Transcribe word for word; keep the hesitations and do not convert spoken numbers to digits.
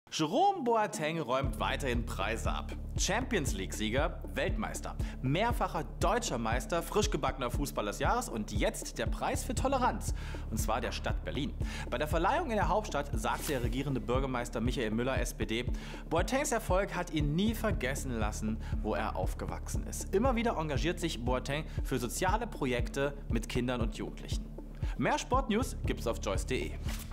Jerome Boateng räumt weiterhin Preise ab. Champions League-Sieger, Weltmeister, mehrfacher deutscher Meister, frisch gebackener Fußballer des Jahres und jetzt der Preis für Toleranz, und zwar der Stadt Berlin. Bei der Verleihung in der Hauptstadt sagte der regierende Bürgermeister Michael Müller, S P D, Boatengs Erfolg hat ihn nie vergessen lassen, wo er aufgewachsen ist. Immer wieder engagiert sich Boateng für soziale Projekte mit Kindern und Jugendlichen. Mehr Sportnews gibt's auf joyce punkt de.